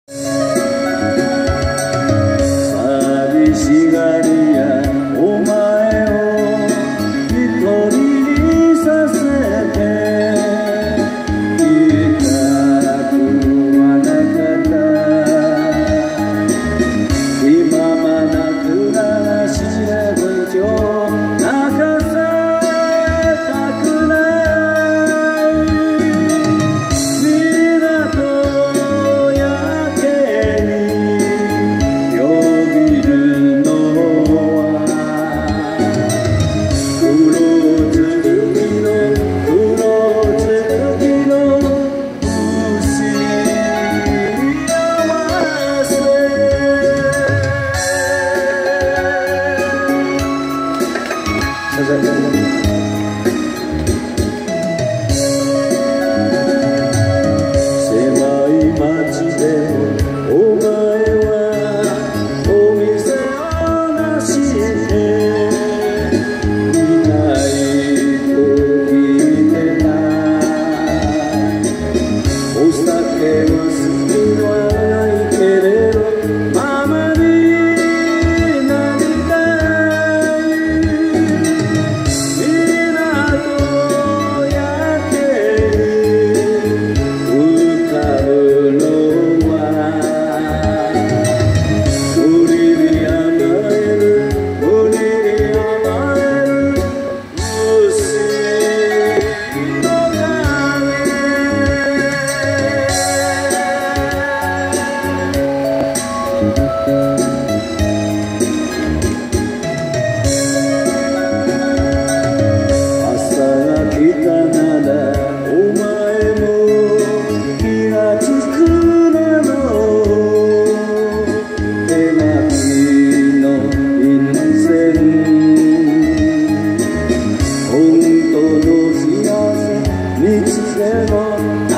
寂しがりやお前を一人にさせていたくはなかった気ままな暮らしや勉強泣かせたくない港やけによぎるのは黒ずきの不思議合わせ狭い街でもお前はお店をなしていないと聞いてたお酒は好きはないけれどママになりたい港やけに歌うのは無理に甘える無理に甘える虫の鐘朝が来たならお前も気がつくだろう手書きの便箋本当の幸せ見つけろ